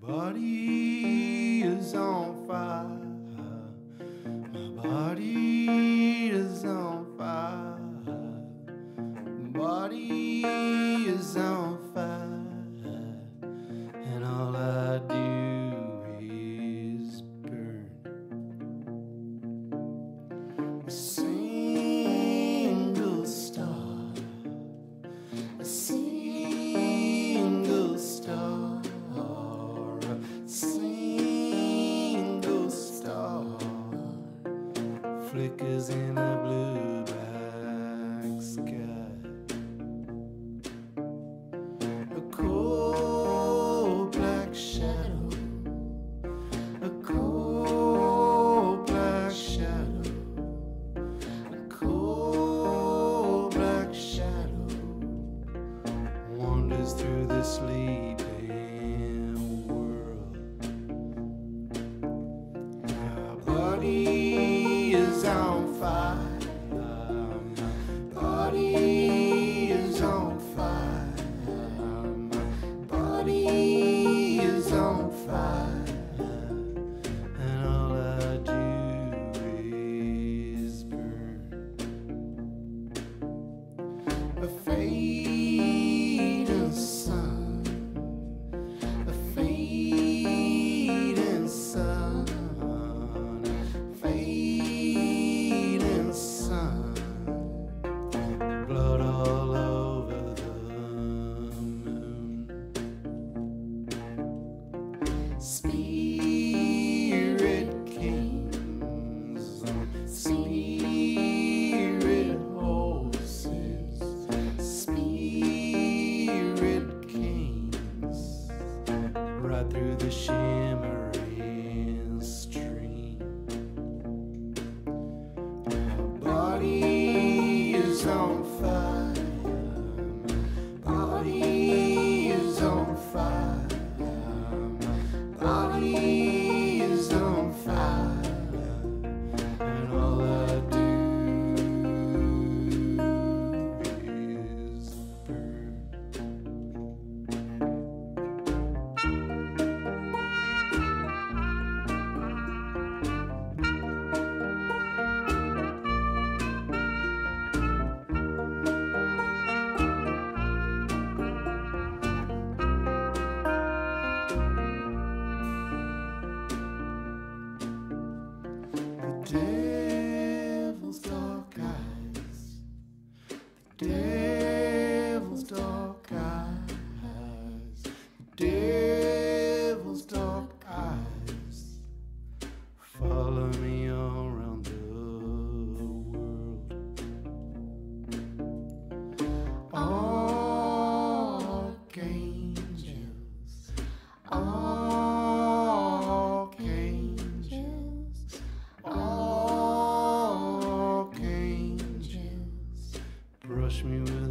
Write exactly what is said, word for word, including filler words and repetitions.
body is on fire. My body is on fire. My body is on fire. And all I do is burn. A single star. A single star. Single star flickers in a blue black sky. A cold black shadow, a cold black shadow, a cold black shadow wanders through the sleeping body is on fire. My body is on fire. My body is on fire. And all I do is burn. A fading sun, a fading sun, blood all over the moon. Spirit kings on spirit horses. Spirit kings ride through the shimmering stream. My body is on fire. My body is on fire. My body is on fire. And all I do is burn. Devil's dark eyes, the devil's dark eyes, the devil's dark eyes follow me all around the world. Archangels, archangels, archangels brush me with